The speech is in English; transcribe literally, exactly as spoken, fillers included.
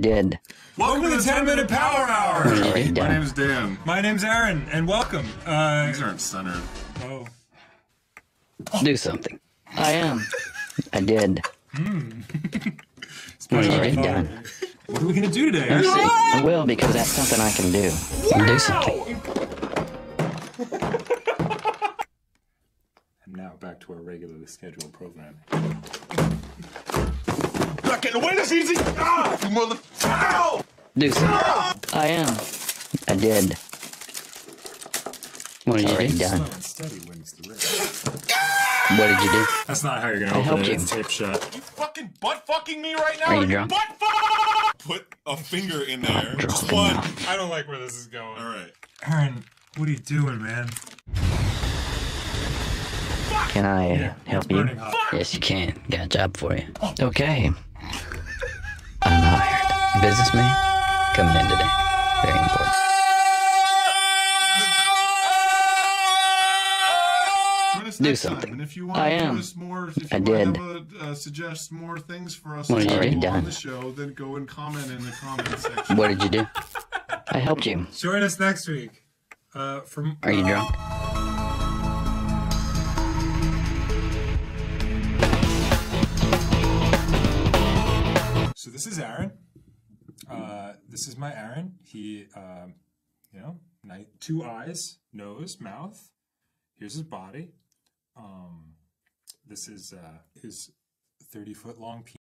did. Welcome, welcome to the ten minute Power Hour. Right, my name's Dan. My name's Aaron, and welcome. Uh, These aren't centered. Oh. Do something. I am. I did. Hmm. What are you done? What are we gonna do today? Let's see. I will, because that's something I can do. Wow! Do something. And now back to our regularly scheduled programming. Not getting away this easy! Ah! You mother... Ow! Do something. I am. I did. What have you done? Slow and steady wins the race. What did you do? That's not how you're gonna I open helped it. you. It's tape shut. You fucking butt fucking me right now? Are you drunk? Butt fuck! Put a finger in there. Drunk Just one. enough. I don't like where this is going. Alright. Aaron, what are you doing, man? Can I uh, Yeah, help it's you? burning hot. Yes, you can. Got a job for you. Okay. I'm hired. Businessman coming in today. Very important. Join us Do next something. Time. And if you want I to am. give us more, if you I want did. to have a, uh, suggest more things for us What to have you do done? on the show, then go and comment in the comment section. What did you do? I helped you. Join us next week. Uh, from. Are you uh, drunk? So this is Aaron. Uh, this is my Aaron. He, um, you know, night, two eyes, nose, mouth. Here's his body. Um, this is uh, his thirty foot long penis.